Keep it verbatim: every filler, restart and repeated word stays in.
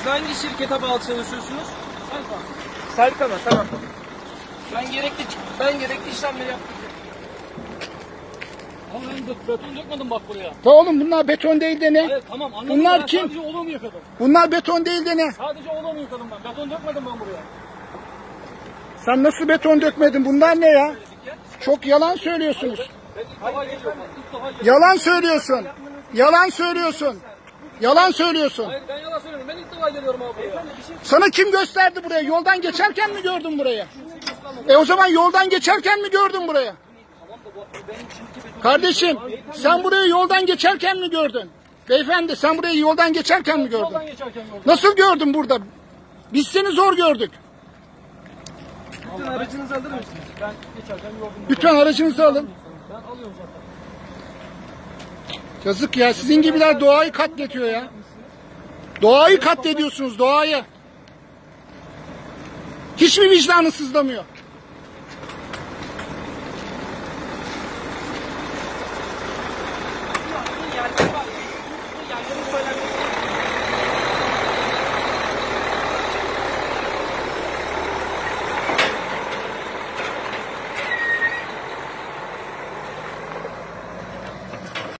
hangi şirkete bağlı çalışıyorsunuz? Serkan mı? Tamam. Ben gerekli ben gerekli işlemleri yaptım. Ama ben beton dökmedim bak buraya. Ta oğlum bunlar beton değil de ne? Hayır tamam anladım. Bunlar Ben kim? sadece olumu yıkadım. Bunlar beton değil de ne? Sadece olumu yıkadım ben. Beton dökmedim ben buraya. Sen nasıl beton dökmedin? Bunlar ne ya? Çok yalan söylüyorsunuz. Ben ilk defa geliyorum. İlk defa geliyorum. Yalan söylüyorsun. Yalan söylüyorsun. Yalan söylüyorsun. Hayır ben yalan söylüyorum. Ben ilk defa geliyorum abi buraya. Sana kim gösterdi buraya? Yoldan geçerken mi gördün buraya? E o zaman yoldan geçerken mi gördün buraya? Kardeşim sen burayı yoldan geçerken mi gördün? Beyefendi sen burayı yoldan geçerken mi gördün? Yoldan geçerken gördüm. Nasıl gördün burada? Biz seni zor gördük. Bütün aracınızı alır mısınız? Ben geçerken gördüm. Lütfen aracınızı alın. Ben alıyorum zaten. Yazık ya, sizin gibiler doğayı katlediyor ya. Doğayı katlediyorsunuz, doğayı. Hiç mi vicdanı sızlamıyor?